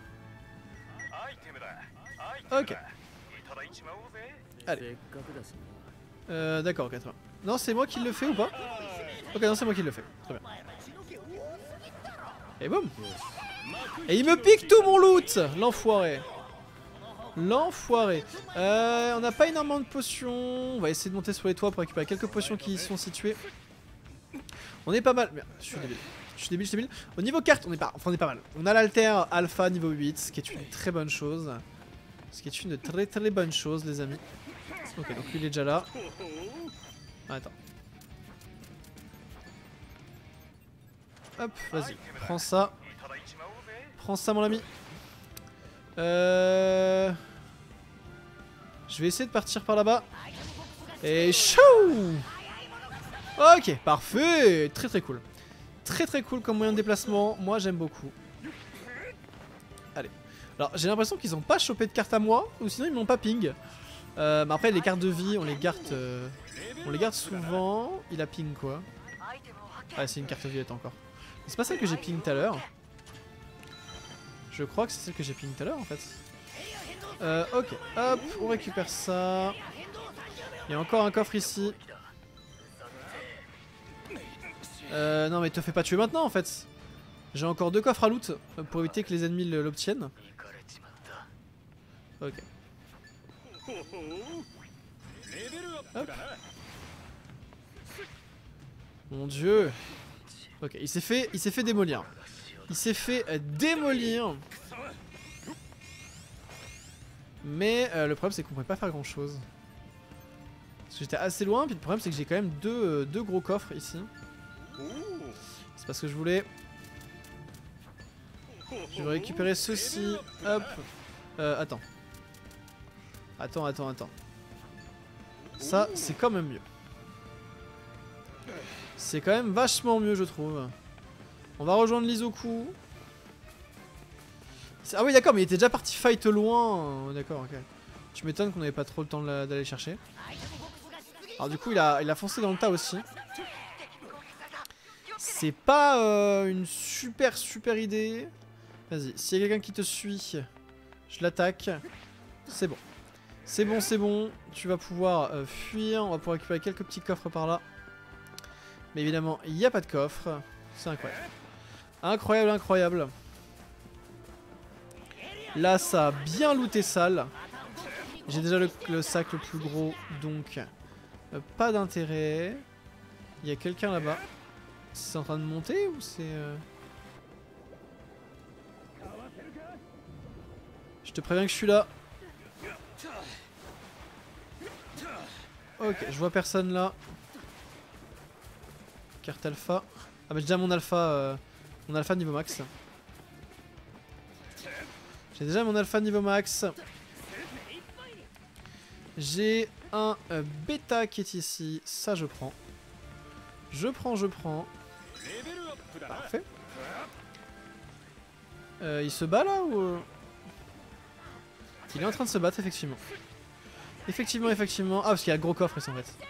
Ok. Allez. Euh, D'accord, quatre-vingts. Non, c'est moi qui le fais ou pas? Ok, non, c'est moi qui le fais. Très bien. Et boum. Et il me pique tout mon loot, l'enfoiré. L'enfoiré. Euh, on n'a pas énormément de potions. On va essayer de monter sur les toits pour récupérer quelques potions qui y sont situées. On est pas mal. Merde, je suis débile. Je suis débile, je suis débile. Au niveau carte, on est pas, enfin, on est pas mal. On a l'alter alpha niveau huit, ce qui est une très bonne chose. Ce qui est une très très bonne chose, les amis. Ok, donc lui il est déjà là. Ah, attends. Hop, vas-y, prends ça. Prends ça, mon ami. Euh... Je vais essayer de partir par là-bas. Et chou! Ok, parfait. Très très cool. Très très cool comme moyen de déplacement. Moi, j'aime beaucoup. Allez. Alors, j'ai l'impression qu'ils n'ont pas chopé de carte à moi. Ou sinon, ils m'ont pas ping. Euh, mais après, les cartes de vie, on les garde... Euh, on les garde souvent. Il a ping, quoi. Ah, c'est une carte violette encore. C'est pas celle que j'ai ping tout à l'heure. Je crois que c'est celle que j'ai ping tout à l'heure, en fait. Euh, ok. Hop, on récupère ça. Il y a encore un coffre ici. Euh, non mais te fais pas tuer maintenant en fait. J'ai encore deux coffres à loot pour éviter que les ennemis l'obtiennent. Ok. Hop. Mon dieu. Ok, il s'est fait, il s'est fait démolir. Il s'est fait euh, démolir. Mais euh, le problème c'est qu'on pouvait pas faire grand chose. Parce que j'étais assez loin, puis le problème c'est que j'ai quand même deux, euh, deux gros coffres ici. C'est pas ce que je voulais. Je vais récupérer ceci. Hop. Euh, attends. Attends, attends, attends. Ça, c'est quand même mieux. C'est quand même vachement mieux, je trouve. On va rejoindre l'Izoku. Ah oui, d'accord, mais il était déjà parti fight loin. D'accord, ok. Tu m'étonnes qu'on n'avait pas trop le temps d'aller chercher. Alors du coup, il a, il a foncé dans le tas aussi. C'est pas euh, une super super idée. Vas-y, s'il y a quelqu'un qui te suit, je l'attaque. C'est bon. C'est bon, c'est bon. Tu vas pouvoir euh, fuir. On va pouvoir récupérer quelques petits coffres par là. Mais évidemment, il n'y a pas de coffre. C'est incroyable. Incroyable, incroyable. Là, ça a bien looté sale. J'ai déjà le, le sac le plus gros, donc euh, pas d'intérêt. Il y a quelqu'un là-bas. C'est en train de monter ou c'est... Euh... Je te préviens que je suis là. Ok, je vois personne là. Carte alpha. Ah mais j'ai déjà mon alpha, euh, mon alpha niveau max. J'ai déjà mon alpha niveau max. J'ai un euh, bêta qui est ici. Ça je prends. Je prends, je prends. Parfait. Euh, il se bat là ou... Il est en train de se battre effectivement. Effectivement, effectivement. Ah parce qu'il y a le gros coffre ici en fait.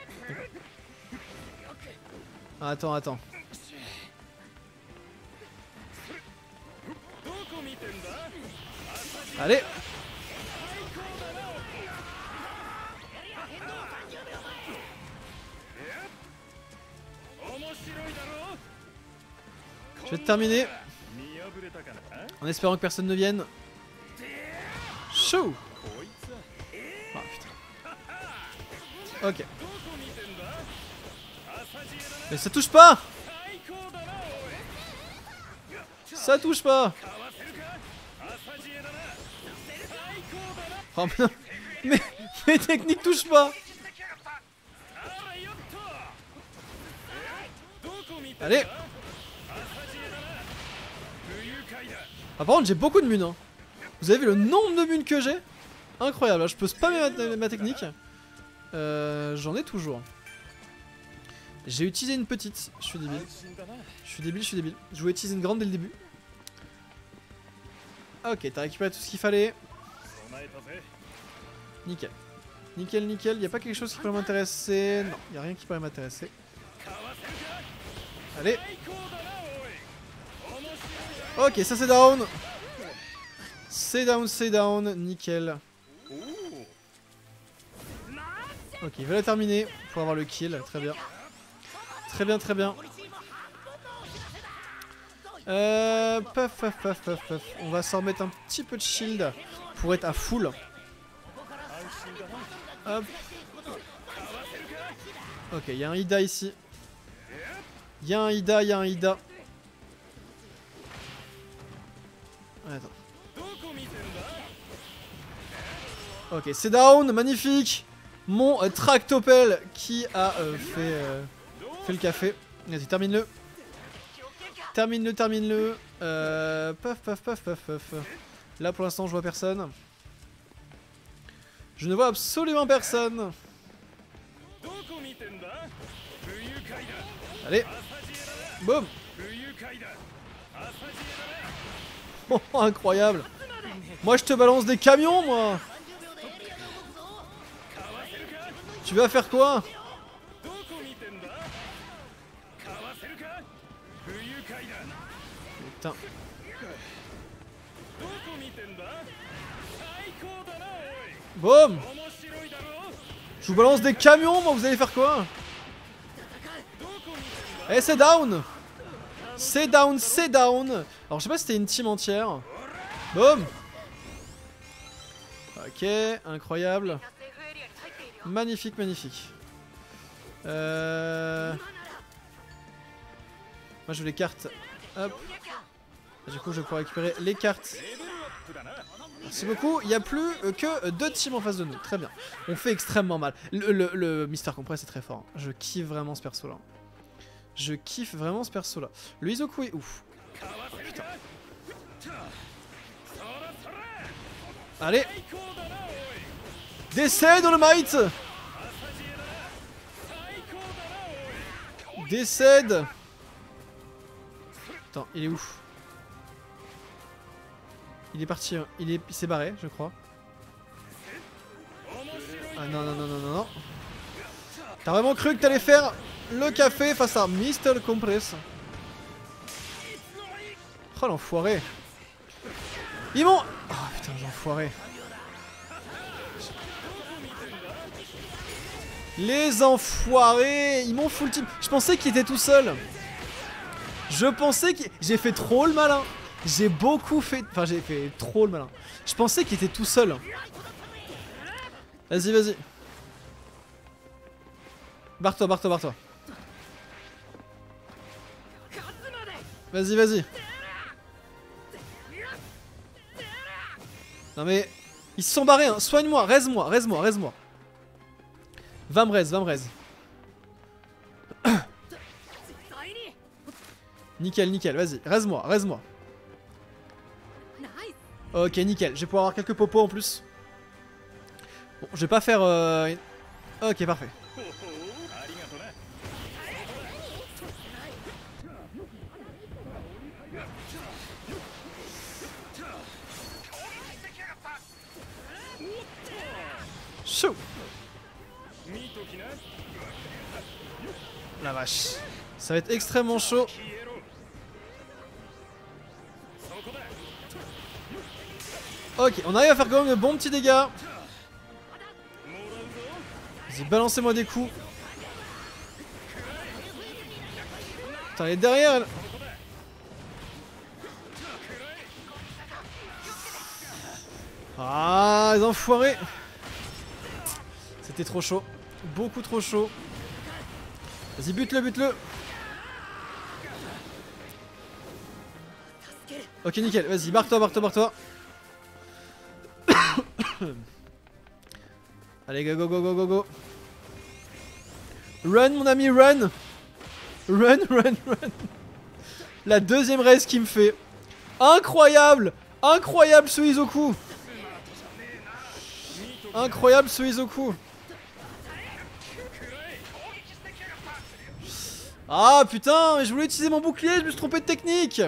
Ah, attends, attends. Allez. Je vais te terminer. En espérant que personne ne vienne. Chou. Oh putain. Ok. Mais ça touche pas. Ça touche pas. Oh mais, mais mes techniques touchent pas. Allez. Ah, par contre j'ai beaucoup de munes hein. Vous avez vu le nombre de munes que j'ai? Incroyable, je peux spammer ma, ma technique. euh, J'en ai toujours. J'ai utilisé une petite, je suis débile. Je suis débile, je suis débile. Je voulais utiliser une grande dès le début. Ok, t'as récupéré tout ce qu'il fallait. Nickel. Nickel, nickel. Y a pas quelque chose qui pourrait m'intéresser? Non, y a rien qui pourrait m'intéresser. Allez. Ok, ça c'est down. C'est down, c'est down. Nickel. Ok, il va la terminer pour avoir le kill. Très bien. Très bien, très bien. Euh, paf, paf, paf, paf, paf. On va s'en remettre un petit peu de shield pour être à full. Hop. Ok, il y a un Ida ici. Il y a un Ida, il y a un Ida. Attends. Ok, c'est down, magnifique. Mon euh, Tractopelle qui a euh, fait, euh, fait le café. Vas-y, termine-le. Termine-le, termine-le. Euh, paf, paf, paf, paf, paf. Là, pour l'instant, je vois personne. Je ne vois absolument personne. Allez. Boum. Oh, incroyable. Moi, je te balance des camions, moi. Tu vas faire quoi? Putain. Boum. Je vous balance des camions, moi, vous allez faire quoi? Eh, c'est down. C'est down, c'est down. Alors, je sais pas si c'était une team entière. Boum. Ok, incroyable. Magnifique, magnifique. Euh... Moi, je veux les cartes. Hop. Du coup, je vais pouvoir récupérer les cartes. Merci beaucoup. Il n'y a plus que deux teams en face de nous. Très bien. On fait extrêmement mal. Le, le, le Mister Compress est très fort. Je kiffe vraiment ce perso là. Je kiffe vraiment ce perso là. Le Izoku est ouf. Putain. Allez. Décède dans le might. Décède. Attends, il est où? Il est parti, il est, il s'est barré, je crois. Ah non, non, non, non, non, non. T'as vraiment cru que t'allais faire le café face à Mister Compress? Oh l'enfoiré. Ils m'ont... Oh putain, les enfoirés. Les enfoirés. Ils m'ont full team. Je pensais qu'il était tout seul. Je pensais qu'il... J'ai fait trop le malin. J'ai beaucoup fait... Enfin, j'ai fait trop le malin. Je pensais qu'il était tout seul. Vas-y, vas-y. Barre-toi, barre-toi, barre-toi. Vas-y, vas-y. Non mais... Ils se sont barrés, hein. Soigne-moi, raise-moi, raise-moi, raise-moi. Va me raise, va me raise. Nickel, nickel, vas-y, raise-moi, raise-moi. Ok, nickel, je vais pouvoir avoir quelques popos en plus. Bon, je vais pas faire... Euh... Ok, parfait. Chaud. La vache. Ça va être extrêmement chaud. Ok, on arrive à faire quand même de bons petits dégâts. Vas-y, balancez-moi des coups. Putain, elle est derrière elle. Ah, les enfoirés. C'était trop chaud. Beaucoup trop chaud. Vas-y, bute-le, bute-le. Ok, nickel. Vas-y, barre-toi, barre-toi, barre-toi. Allez, go, go, go, go, go, go. Run, mon ami, run. Run, run, run. La deuxième race qui me fait. Incroyable. Incroyable ce Izoku. Incroyable ce Izoku. Ah putain, mais je voulais utiliser mon bouclier, je me suis trompé de technique.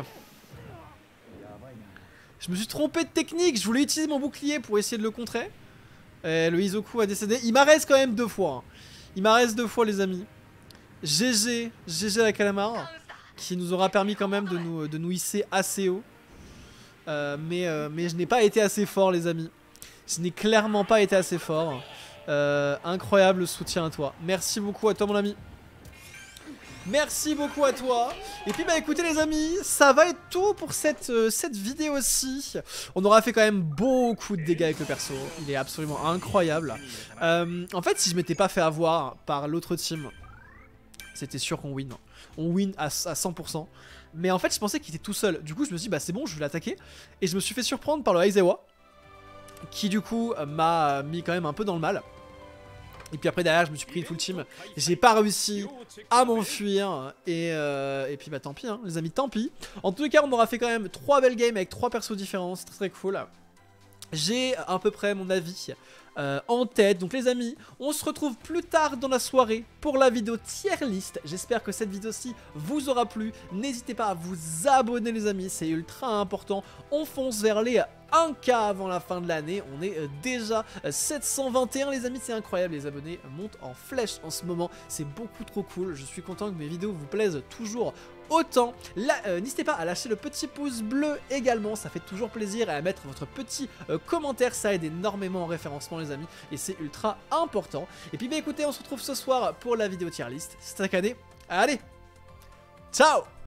Je me suis trompé de technique, je voulais utiliser mon bouclier pour essayer de le contrer. Et le Izoku a décédé. Il m'arrête quand même deux fois. Hein. Il m'arrête deux fois les amis. G G, G G la calamar. Qui nous aura permis quand même de nous, de nous hisser assez haut. Euh, mais, euh, mais je n'ai pas été assez fort les amis. Je n'ai clairement pas été assez fort. Euh, incroyable soutien à toi. Merci beaucoup à toi mon ami. Merci beaucoup à toi. Et puis bah écoutez les amis, ça va être tout pour cette, euh, cette vidéo-ci. On aura fait quand même beaucoup de dégâts avec le perso. Il est absolument incroyable. Euh, en fait si je m'étais pas fait avoir par l'autre team, c'était sûr qu'on win. On win à, à cent pour cent. Mais en fait je pensais qu'il était tout seul. Du coup je me suis dit bah c'est bon, je vais l'attaquer. Et je me suis fait surprendre par le Aizawa, qui du coup m'a mis quand même un peu dans le mal. Et puis après derrière je me suis pris full team. J'ai pas réussi à m'enfuir. Et, euh, et puis bah tant pis hein, les amis, tant pis. En tout cas on aura fait quand même trois belles games avec trois persos différents. C'est très très cool. J'ai à peu près mon avis euh, en tête. Donc les amis, on se retrouve plus tard dans la soirée pour la vidéo tier list. J'espère que cette vidéo-ci vous aura plu. N'hésitez pas à vous abonner les amis, c'est ultra important. On fonce vers les un K avant la fin de l'année. On est déjà sept cent vingt et un les amis, c'est incroyable. Les abonnés montent en flèche en ce moment. C'est beaucoup trop cool. Je suis content que mes vidéos vous plaisent toujours autant. Euh, N'hésitez pas à lâcher le petit pouce bleu également, ça fait toujours plaisir, et à mettre votre petit euh, commentaire, ça aide énormément en référencement les amis, et c'est ultra important. Et puis bah écoutez, on se retrouve ce soir pour la vidéo tier list. C'était Akane, allez, ciao!